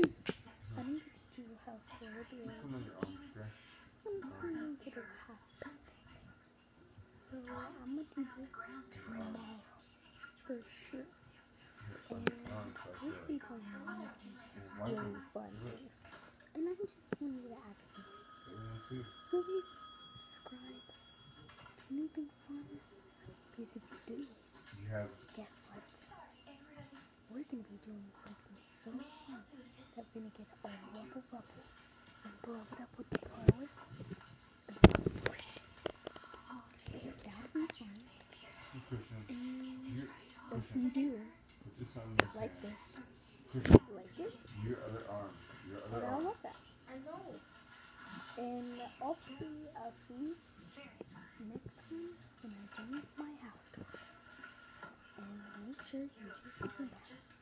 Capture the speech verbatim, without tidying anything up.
I didn't get to do a house tour because something to get a house. So I'm gonna do this tomorrow for sure. And we'll be going on really fun things. And I just want you to ask you, will you subscribe to anything fun? Because if you do, guess what? We're gonna be doing something so fun that we're gonna get all rubble rubble and blow it up with the blower and squish it. That would be fun. And if you do like this, like it, and I love that. I know. And obviously, I'll see you next time when I do my house tour. And make sure you do something back.